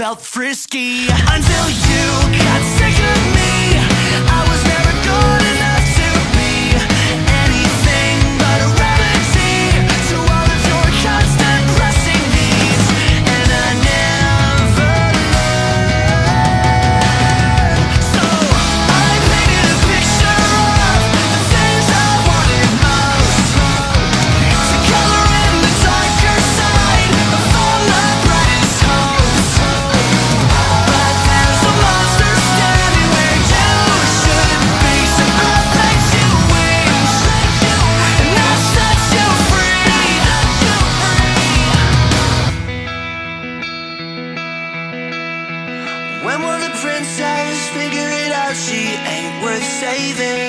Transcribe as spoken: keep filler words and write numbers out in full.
felt frisky until you got sick of me. I was never good enough to be anything but a remedy to all of your constant pressing needs, and I never learned. So I painted a picture of the things I wanted most, to color in the darker side of all my brightest hopes. But there's a monster standing where you should be, so I paint you wings, and I set you free. When will the princess figure it out? She ain't worth saving.